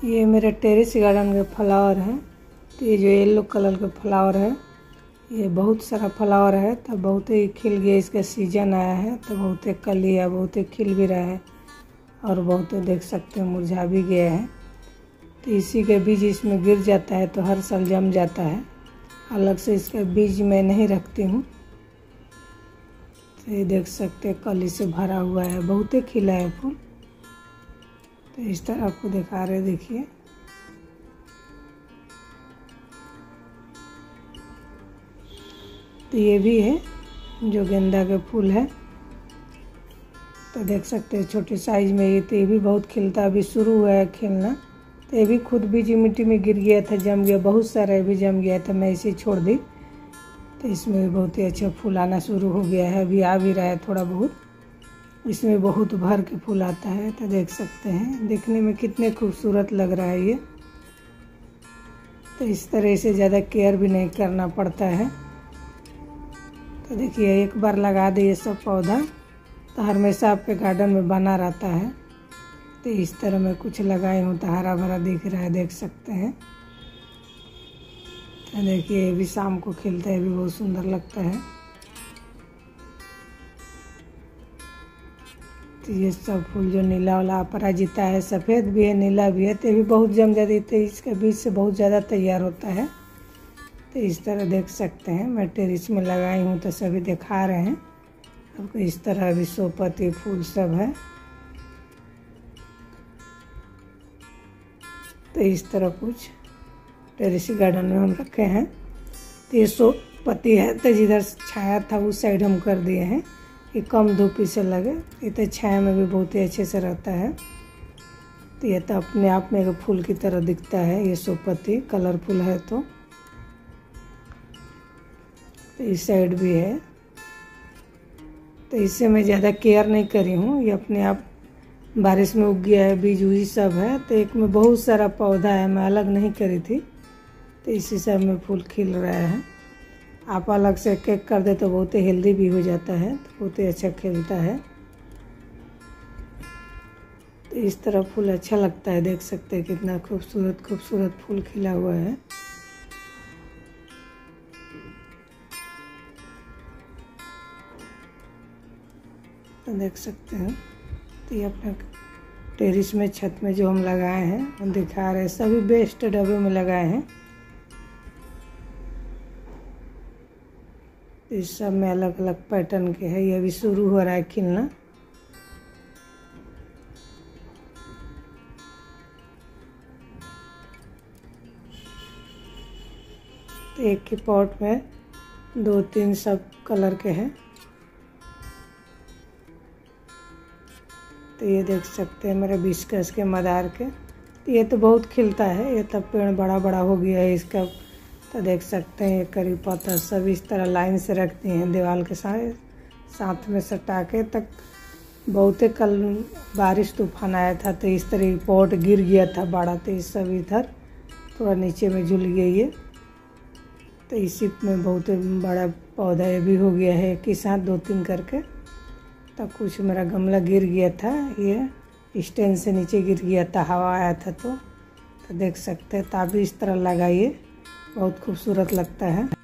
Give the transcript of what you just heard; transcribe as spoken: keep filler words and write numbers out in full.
ये मेरे terrace garden के फ्लावर है। तो ये जो येलो कलर के फ्लावर है, ये बहुत सारा फ्लावर है। तो बहुत ही खिल गया, इसका सीजन आया है तो बहुत ही कली है, बहुत ही खिल भी रहा है और बहुत देख सकते हैं मुरझा भी गया है। तो इसी के बीज इसमें गिर जाता है तो हर साल जम जाता है। अलग से इसका बीज मैं नहीं रखती हूँ। तो ये देख सकते हैं कली से भरा हुआ है, बहुत ही खिला है फूल। तो इस तरह आपको दिखा रहे, देखिए। तो ये भी है जो गेंदा के फूल है। तो देख सकते हैं छोटे साइज में ये। तो ये भी बहुत खिलता, अभी शुरू हुआ है खिलना। तो ये भी खुद बीज मिट्टी में गिर गया था, जम गया, बहुत सारा भी जम गया था, मैं इसे छोड़ दी। तो इसमें भी बहुत ही अच्छा फूल आना शुरू हो गया है, अभी आ भी रहा है थोड़ा बहुत। इसमें बहुत भर के फूल आता है। तो देख सकते हैं देखने में कितने खूबसूरत लग रहा है ये। तो इस तरह से ज़्यादा केयर भी नहीं करना पड़ता है। तो देखिए एक बार लगा दे ये सब पौधा तो हमेशा आपके गार्डन में बना रहता है। तो इस तरह मैं कुछ लगाई हूँ तो हरा भरा दिख रहा है, देख सकते हैं। तो देखिए ये भी शाम को खिलता है, भी बहुत सुंदर लगता है। तो ये सब फूल जो नीला वाला अपराजिता है, सफ़ेद भी है, नीला भी है। तो ये भी बहुत जम जाती है, इसके बीज से बहुत ज़्यादा तैयार होता है। तो इस तरह देख सकते हैं मैं टेरिस में लगाई हूँ तो सभी दिखा रहे हैं आपको। इस तरह भी सोपति फूल सब है। तो इस तरह कुछ टेरिस गार्डन में हम रखे हैं। तो ये सोपति है, तो जिधर छाया था उस साइड हम कर दिए हैं कि कम धूप से लगे। ये तो छाया में भी बहुत ही अच्छे से रहता है। तो ये तो अपने आप में एक फूल की तरह दिखता है, ये सोपति कलरफुल है। तो, तो इस साइड भी है। तो इससे मैं ज़्यादा केयर नहीं करी हूँ, ये अपने आप बारिश में उग गया है, बीज उज सब है। तो एक में बहुत सारा पौधा है, मैं अलग नहीं करी थी। तो इसी सब में फूल खिल रहा है। आप अलग से केक कर दे तो बहुत ही हेल्दी भी हो जाता है, तो बहुत ही अच्छा खिलता है। तो इस तरह फूल अच्छा लगता है, देख सकते हैं कितना खूबसूरत खूबसूरत फूल खिला हुआ है। तो देख सकते हैं। तो ये अपने टेरिस में छत में जो हम लगाए हैं हम दिखा रहे हैं, सभी बेस्ट डब्बे में लगाए हैं। इस सब में अलग अलग पैटर्न के है। ये अभी शुरू हो रहा है खिलना। तो एक के पॉट में दो तीन सब कलर के हैं। तो ये देख सकते हैं मेरे बिस्कस के मदार के। तो ये तो बहुत खिलता है, ये तब पेड़ बड़ा बड़ा हो गया है इसका। तो देख सकते हैं ये करी पत्ता सब इस तरह लाइन से रखती हैं दीवार के साथ साथ में सटा के। तक बहुत कल बारिश तूफान आया था तो इस तरह पॉट गिर गया था बड़ा। तो इस सब इधर थोड़ा नीचे में झूल गया ये। तो इसी में बहुत बड़ा पौधा ये भी हो गया है एक ही साथ दो तीन करके। तो कुछ मेरा गमला गिर गया था, ये स्टैंड से नीचे गिर गया था, हवा आया था। तो, तो देख सकते हैं। तो आप भी इस तरह लगाइए, बहुत खूबसूरत लगता है।